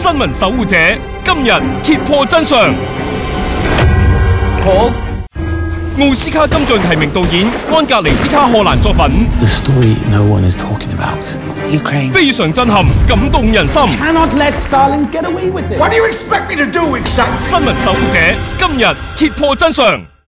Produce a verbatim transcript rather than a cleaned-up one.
新聞守護者今日揭破真相。 Paul， 奧斯卡金像提名導演安格尼茲卡荷蘭作品 The story no one is talking about. Ukraine 非常震撼，感動人心。 cannot let Stalin get away with this. What do you expect me to do, exactly? 新聞守護者今日揭破真相。